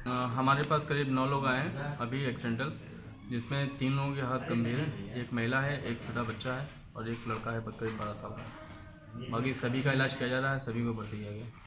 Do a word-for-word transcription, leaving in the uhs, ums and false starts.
अ, हमारे पास करीब नौ लोग आए हैं अभी एक्सीडेंटल, जिसमें तीन लोगों के हाथ गंभीर है, एक महिला है, एक छोटा बच्चा है और एक लड़का है करीब बारह साल का। बाकी सभी का इलाज किया जा रहा है, सभी को भर्ती किया गया।